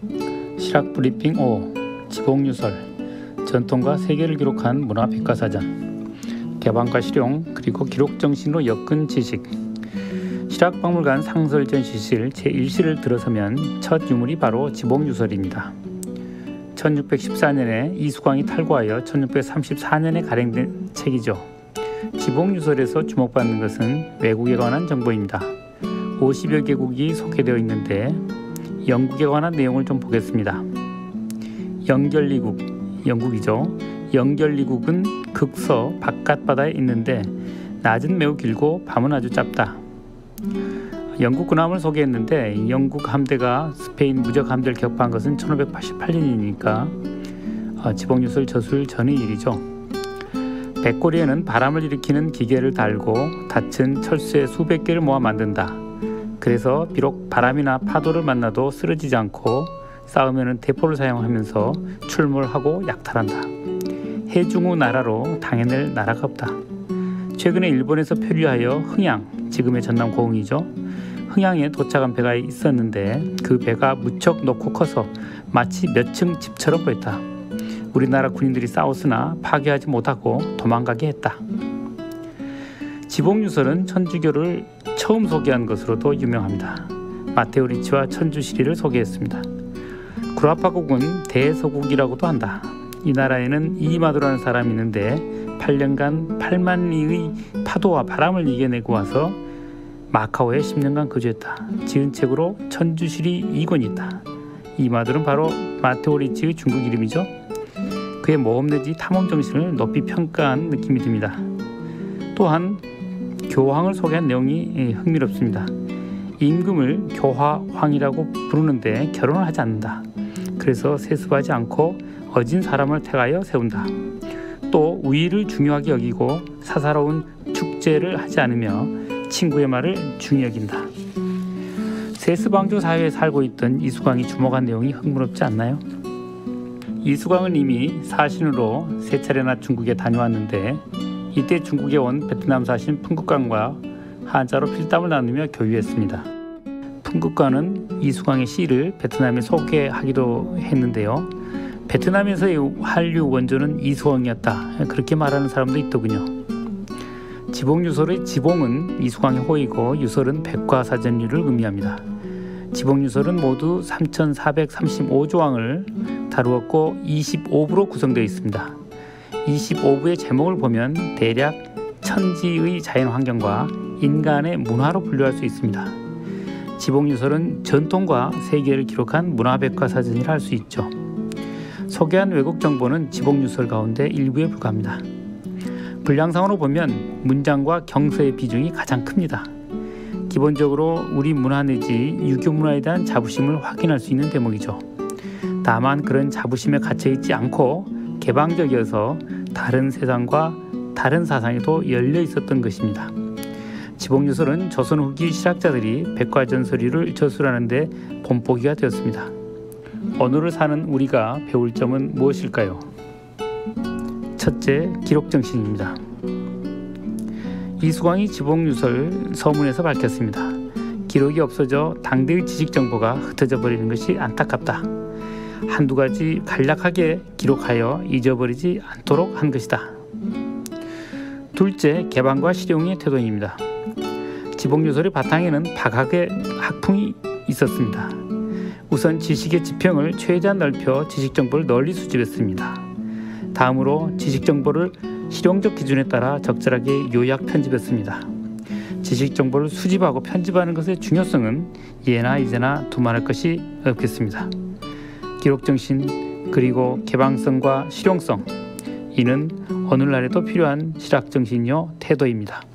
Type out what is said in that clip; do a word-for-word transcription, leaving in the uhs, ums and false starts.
실학브리핑 오. 지봉유설. 전통과 세계를 기록한 문화백과사전. 개방과 실용 그리고 기록정신으로 엮은 지식. 실학박물관 상설전시실 제일 실을 들어서면 첫 유물이 바로 지봉유설입니다. 천육백십사 년에 이수광이 탈고하여 천육백삼십사 년에 발행된 책이죠. 지봉유설에서 주목받는 것은 외국에 관한 정보입니다. 오십여 개국이 소개되어 있는데 영국에 관한 내용을 좀 보겠습니다. 영결리국, 영국이죠. 영결리국은 극서 바깥바다에 있는데 낮은 매우 길고 밤은 아주 짧다. 영국 군함을 소개했는데 영국 함대가 스페인 무적 함대를 격파한 것은 천오백팔십팔 년이니까 어, 지봉유설 저술 전의 일이죠. 백고리에는 바람을 일으키는 기계를 달고 닫힌 철수에 수백 개를 모아 만든다. 그래서 비록 바람이나 파도를 만나도 쓰러지지 않고 싸우면 대포를 사용하면서 출몰하고 약탈한다. 해중우 나라로 당해낼 나라가 없다. 최근에 일본에서 표류하여 흥양, 지금의 전남 고흥이죠. 흥양에 도착한 배가 있었는데 그 배가 무척 높고 커서 마치 몇 층 집처럼 보였다. 우리나라 군인들이 싸웠으나 파괴하지 못하고 도망가게 했다. 지봉유설은 천주교를 처음 소개한 것으로도 유명합니다. 마테오 리치와 천주시리를 소개했습니다. 구라파국은 대서국이라고도 한다. 이 나라에는 이마도라는 사람이 있는데 팔 년간 팔만 리의 파도와 바람을 이겨내고 와서 마카오에 십 년간 거주했다. 지은 책으로 천주시리 이 권이 있다. 이마도는 바로 마테오 리치의 중국 이름이죠. 그의 모험 내지 탐험 정신을 높이 평가한 느낌이 듭니다. 또한 교황을 소개한 내용이 흥미롭습니다. 임금을 교화황이라고 부르는데 결혼을 하지 않는다. 그래서 세습하지 않고 어진 사람을 택하여 세운다. 또 우위를 중요하게 여기고 사사로운 축제를 하지 않으며 친구의 말을 중히 여긴다. 세습왕조 사회에 살고 있던 이수광이 주목한 내용이 흥미롭지 않나요? 이수광은 이미 사신으로 세 차례나 중국에 다녀왔는데 이때 중국에 온 베트남 사신 풍국관과 한자로 필담을 나누며 교류했습니다. 풍국관은 이수광의 시를 베트남에 소개하기도 했는데요. 베트남에서의 한류 원조는 이수광이었다. 그렇게 말하는 사람도 있더군요. 지봉유설의 지봉은 이수광의 호이고 유설은 백과사전류를 의미합니다. 지봉유설은 모두 삼천사백삼십오 조항을 다루었고 이십오 부로 구성되어 있습니다. 이십오 부의 제목을 보면 대략 천지의 자연환경과 인간의 문화로 분류할 수 있습니다. 지봉유설은 전통과 세계를 기록한 문화백과사전이라 할 수 있죠. 소개한 왜곡 정보는 지봉유설 가운데 일부에 불과합니다. 분량상으로 보면 문장과 경서의 비중이 가장 큽니다. 기본적으로 우리 문화 내지 유교 문화에 대한 자부심을 확인할 수 있는 대목이죠. 다만 그런 자부심에 갇혀있지 않고 개방적이어서 다른 세상과 다른 사상에도 열려 있었던 것입니다. 지봉유설은 조선 후기 실학자들이 백과전서류를 저술하는 데 본보기가 되었습니다. 오늘을 사는 우리가 배울 점은 무엇일까요? 첫째, 기록정신입니다. 이수광이 지봉유설 서문에서 밝혔습니다. 기록이 없어져 당대의 지식정보가 흩어져 버리는 것이 안타깝다. 한두 가지 간략하게 기록하여 잊어버리지 않도록 한 것이다. 둘째, 개방과 실용의 태도입니다. 지봉유설의 바탕에는 박학의 학풍이 있었습니다. 우선 지식의 지평을 최대한 넓혀 지식정보를 널리 수집했습니다. 다음으로 지식정보를 실용적 기준에 따라 적절하게 요약 편집했습니다. 지식정보를 수집하고 편집하는 것의 중요성은 예나 이제나 두말할 것이 없겠습니다. 기록정신 그리고 개방성과 실용성, 이는 오늘날에도 필요한 실학정신이요 태도입니다.